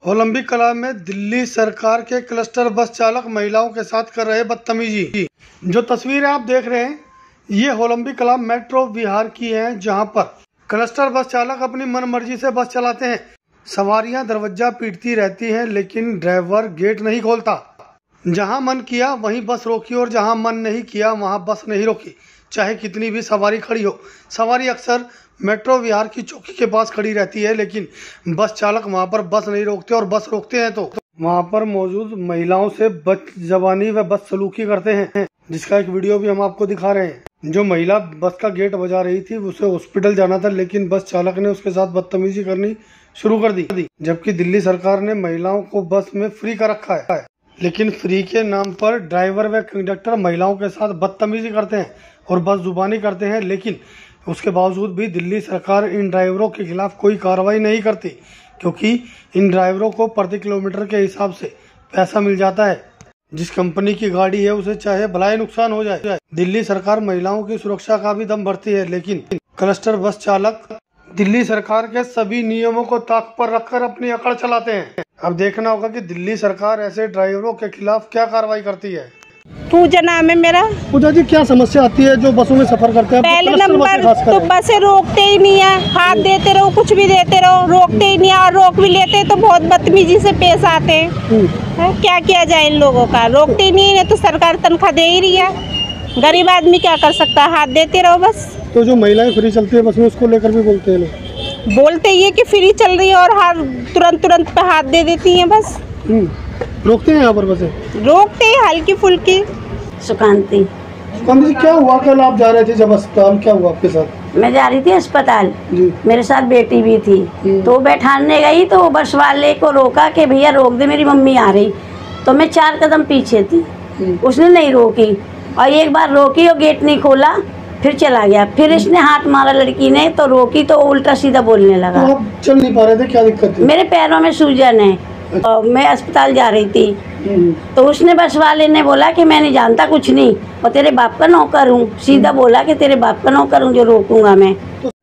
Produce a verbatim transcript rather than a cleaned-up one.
Olympic कला में दिल्ली सरकार के क्लस्टर बस चालक महिलाओं के साथ कर रहे बदतमीजी। जो तस्वीरें आप देख रहे हैं ये ओलंपिक कला मेट्रो बिहार की है, जहां पर क्लस्टर बस चालक अपनी मनमर्जी से बस चलाते हैं। सवारियां दरवाजा पीटती रहती हैं, लेकिन ड्राइवर गेट नहीं खोलता। जहां मन किया वहीं बस रोकी और जहां मन नहीं किया वहां बस नहीं रोकी, चाहे कितनी भी सवारी खड़ी हो। सवारी अक्सर मेट्रो विहार की चौकी के पास खड़ी रहती है, लेकिन बस चालक वहां पर बस नहीं रोकते और बस रोकते हैं तो वहां पर मौजूद महिलाओं से बदजबानी व बदसलूकी करते हैं, जिसका एक वीडियो भी हम आपको दिखा रहे हैं। जो महिला बस का गेट बजा रही थी उसे हॉस्पिटल जाना था, लेकिन बस चालक ने उसके साथ बदतमीजी करनी शुरू कर दी। जबकि दिल्ली सरकार ने महिलाओं को बस में फ्री कर रखा है, लेकिन फ्री के नाम पर ड्राइवर व कंडक्टर महिलाओं के साथ बदतमीजी करते हैं और बस जुबानी करते हैं। लेकिन उसके बावजूद भी दिल्ली सरकार इन ड्राइवरों के खिलाफ कोई कार्रवाई नहीं करती, क्योंकि इन ड्राइवरों को प्रति किलोमीटर के हिसाब से पैसा मिल जाता है। जिस कंपनी की गाड़ी है उसे चाहे भलाई नुकसान हो जाए। दिल्ली सरकार महिलाओं की सुरक्षा का भी दम भरती है, लेकिन क्लस्टर बस चालक दिल्ली सरकार के सभी नियमों को ताक पर रखकर अपनी अकड़ चलाते हैं। अब देखना होगा कि दिल्ली सरकार ऐसे ड्राइवरों के खिलाफ क्या कार्रवाई करती है। पूजा नाम है मेरा। पूजा जी, क्या समस्या आती है जो बसों में सफर करते हैं? पहले नंबर तो बसें रोकते ही नहीं है, हाथ देते रहो, कुछ भी देते रहो, रोकते ही नहीं है। और रोक भी लेते तो बहुत बदतमीजी से पेश आते हैं। क्या किया जाए इन लोगों का? रोकते ही नहीं है तो सरकार तनख्वाह दे ही रही है, गरीब आदमी क्या कर सकता है? हाथ देते रहो बस। तो जो महिलाएं फ्री चलती है बस में, उसको लेकर भी बोलते हैं लोग, बोलते ये कि फ्री चल रही है और हाथ तुरंत तुरंत पे हाथ दे देती हैं बस। रोकते हैं यहाँ पर बसें? रोकते हैं हल्की फुल्की। सुकांती। सुकांती जी, क्या हुआ? कल आप जा रहे थे जब अस्पताल, क्या हुआ आपके साथ? मैं जा रही थी अस्पताल, मेरे साथ बेटी भी थी, तो बैठाने गई तो बस वाले को रोका कि भैया रोक दे, मेरी मम्मी आ रही। तो मैं चार कदम पीछे थी, उसने नहीं रोकी, और एक बार रोकी और गेट नहीं खोला, फिर चला गया। फिर इसने हाथ मारा लड़की ने, तो रोकी तो उल्टा सीधा बोलने लगा। तो आप चल नहीं पा रहे थे, क्या दिक्कत थी? मेरे पैरों में सूजन है और मैं अस्पताल जा रही थी। तो उसने बस वाले ने बोला कि मैं नहीं जानता कुछ नहीं, और तेरे बाप का नौकर हूँ। सीधा बोला कि तेरे बाप का नौकर हूँ जो रोकूंगा मैं। तो